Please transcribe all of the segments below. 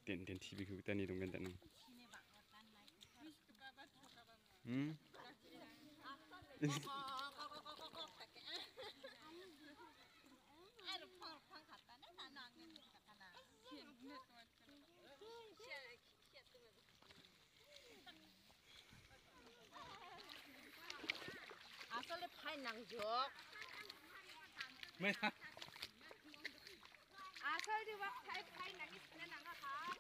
ten TV ku tani dong kan tanang. 아설레 파이 낭족. 뭐야? 아설리 와 파이 낭이 스네 낭아가.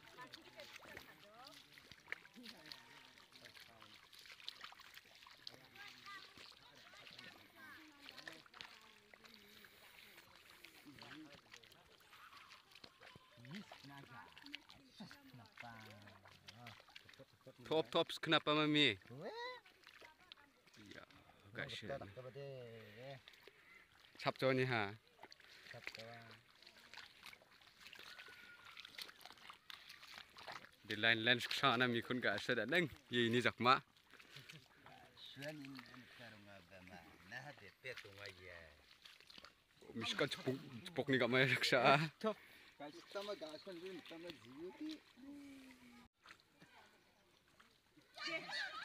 Top kenapa mami? Ya, kasih. sabjoni ha. Di lain sana mi kun ga sada nang ye ni jakma. Miskan cepuk ni gak mai raksa.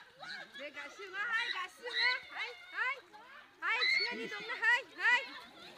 내 가슴아 하이 가슴아 하이 하이 하이 시간이 넘나 하이 하이